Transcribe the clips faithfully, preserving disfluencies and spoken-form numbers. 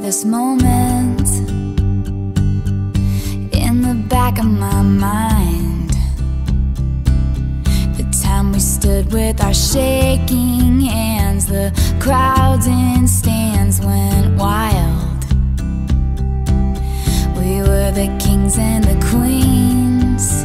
this moment in the back of my mind. The time we stood with our shaking hands, the crowds in stands went wild. We were the kings and the queens,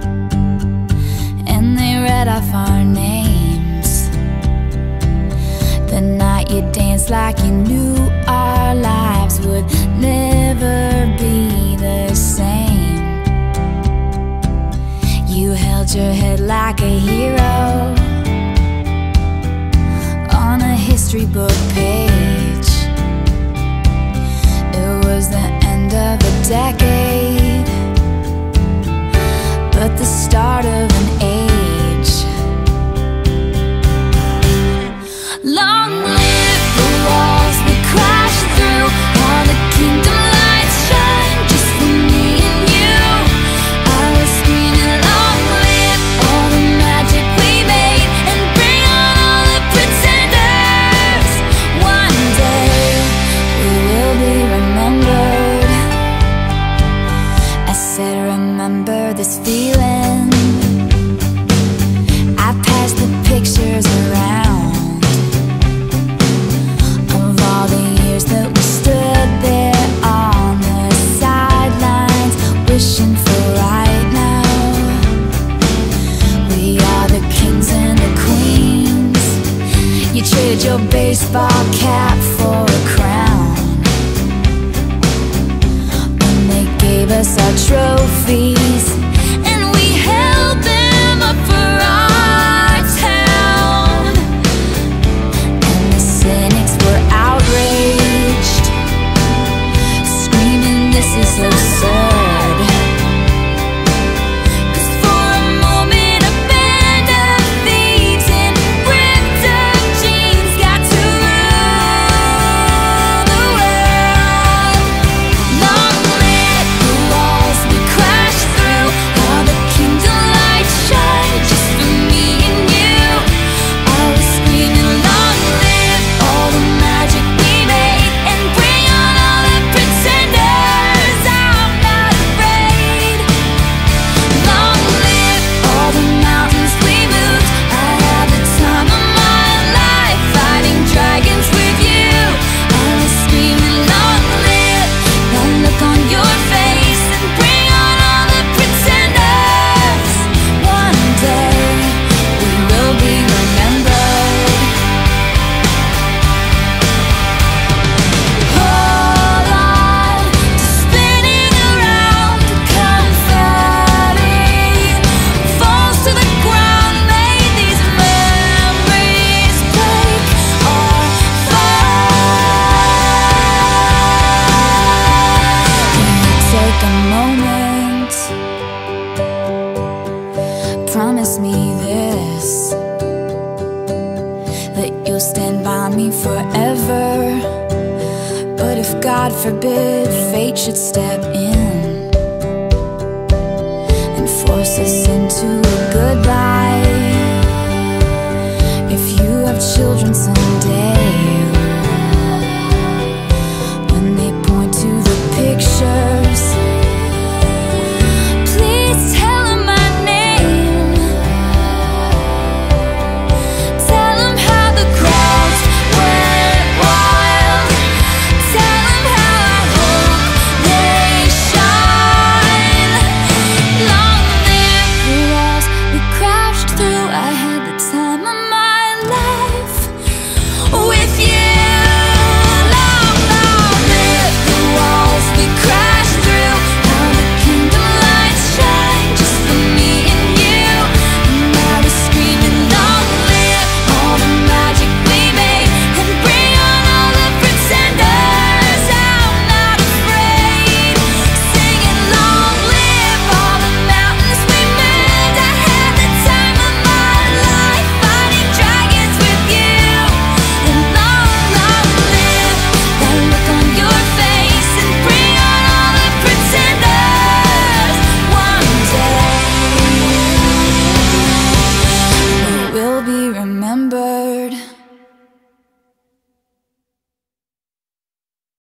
and they read off our names. The night you danced like you knew our lives would never be the same. You held your head like a hero on a history book page. It was the end of a decade, but the start of an age. Long live the walls we crashed through, all the kingdom lights shine just for me and you. I was screaming, long live all the magic we made, and bring on all the pretenders. One day we will be remembered. I said, remember this feeling. I passed the pictures around of all the years that we stood there on the sidelines, wishing for right now. We are the kings and the queens. You traded your baseball cap for a crown when they gave us our trophies, and we held them up for our town. And the cynics were outraged, screaming, this is absurd. 'Cause for a moment a band of thieves in ripped up jeans got to rule the world. Long live the walls we crashed through, all the kingdom lights shine just for me and you. I was screaming, long live all the magic we made, and bring on all the pretenders. I'm not afraid. Long live all the mountains we moved. I had the time of my life fighting dragons with you. I was screaming, long live that look on your face, and bring on all the pretenders. One day we will be remembered. Hold on to spinning around, confetti falls to the ground. May these memories break or fall. Can you take a moment? Promise me this, that you'll stand by me forever. But if God forbid fate should step in and force us into a goodbye, if you have children someday, when they point to the pictures, please tell them my name. Tell them how the crowds went wild. Tell them how I hope they shine. Long live the walls we crashed through. I had the time of my life with you. Long, long live the walls we crashed through, how the kingdom lights shine just for me and you. And I was screaming, long live all the magic we made, and bring on all the pretenders. I'm not afraid, singing, long live all the mountains we moved. I had the time of my life fighting dragons with you. And long, long live that look on your face, and bring on all the pretenders. One day we will be remembered.